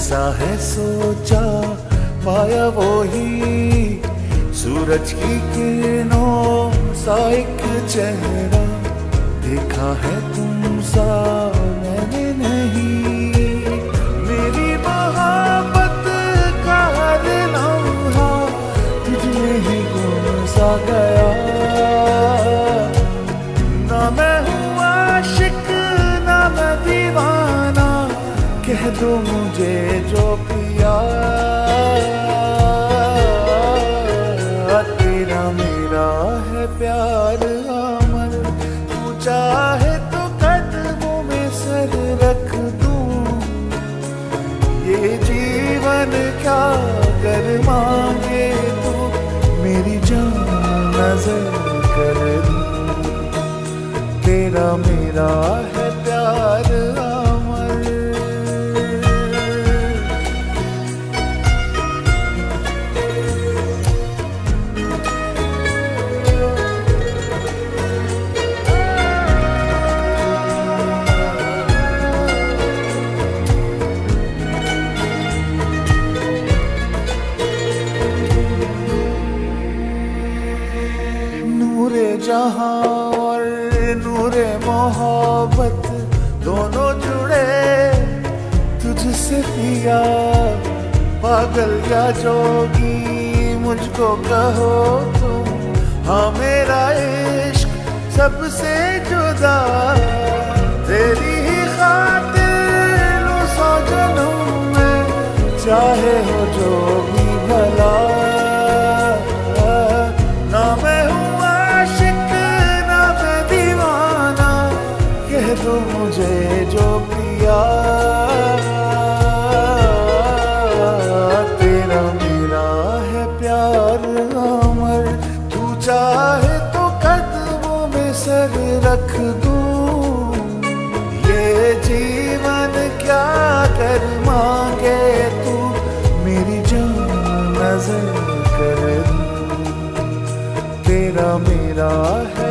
जैसा है सोचा पाया वो ही, सूरज की किरणों सा एक चेहरा, देखा है तुम सा मैंने नहीं। मेरी मोहब्बत का हर लम्हा तुझमें ही गुम सा गया। ना मैं हूँ आशिक ना मैं दीवाना, कह दो मुझे जो पिया। तेरा मेरा है प्यार अमर, तू चाहे तो कदमों में सर रख दूं। ये जीवन क्या कर मांगे तू, मेरी जान नजर कर दूं। तेरा मेरा है प्यार अमर। नूरे जहां और नूरे मोहब्बत दोनों जुड़े तुझसे पिया। पागल या जोगी मुझको कहो तुम, हाँ मेरा इश्क सबसे जुदा। तेरी ही खातिर लो 100 जन्म में, चाहे हो जो भी भला। ना मैं हूँ आशिक ना मैं दीवाना, कह दो मुझे जो पिया। तेरा मेरा है प्यार अमर, तू चाहे तो कदमों में सर रख दूं। ये जीवन क्या कर मांगे तू, मेरी जान नजर कर दूं। तेरा मेरा है